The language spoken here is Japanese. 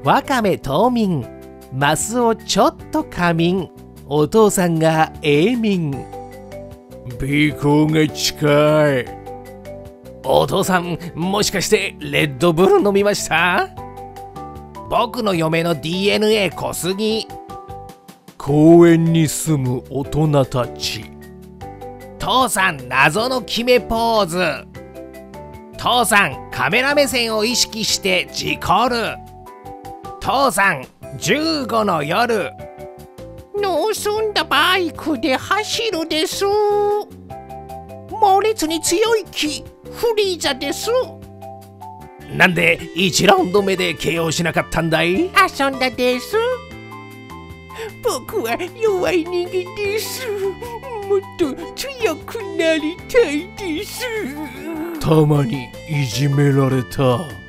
わかめ冬眠、マスをちょっと仮眠、お父さんが永眠。 尾行が近い。 お父さん、もしかしてレッドブル飲みました？僕の嫁の DNA 濃すぎ。 公園に住む大人たち。 父さん、謎の決めポーズ。父さん、カメラ目線を意識して事故る。父さん、15の夜。盗んだバイクで走るです。猛烈に強い木、フリーザです。なんで1ラウンド目で KO しなかったんだい？遊んだです。僕は弱い人間です。もっと強くなりたいです。 たまにいじめられた。